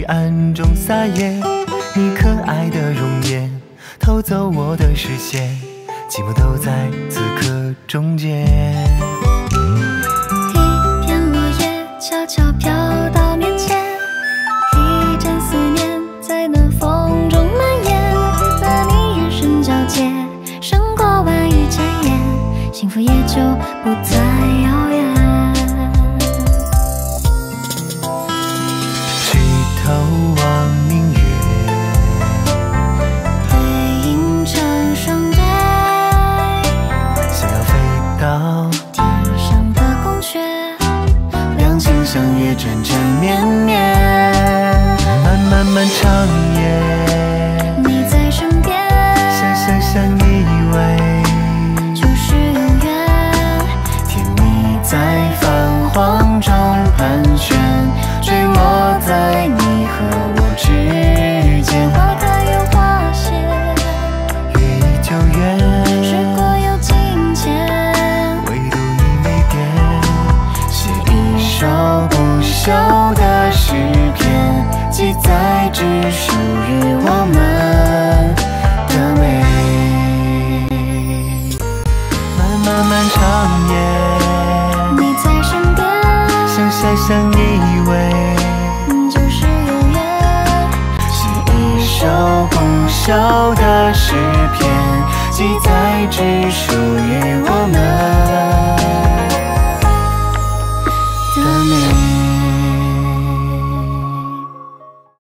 暗中撒野，你可爱的容颜偷走我的视线，寂寞都在此刻终结。 一片落叶悄悄飘到面前，一阵思念在暖风中蔓延，和你眼神交接，胜过万语千言，幸福也就不再遥远。 举头望明月， 背影成双对， 想要飞到天上的宫阙， 两情相悦，缠缠绵绵，漫漫长夜， 你在身边， 相依偎， 就是永远。 甜蜜在泛黄中盘旋，坠落在你和我之间。 花开又花谢， 月依旧圆， 时过又境迁， 唯独你没变。写一首不朽的诗篇，记载只属于我们的美。漫长夜， 你在身边， 相依偎， 就是永远。 写一首不朽的诗篇，记载只属于我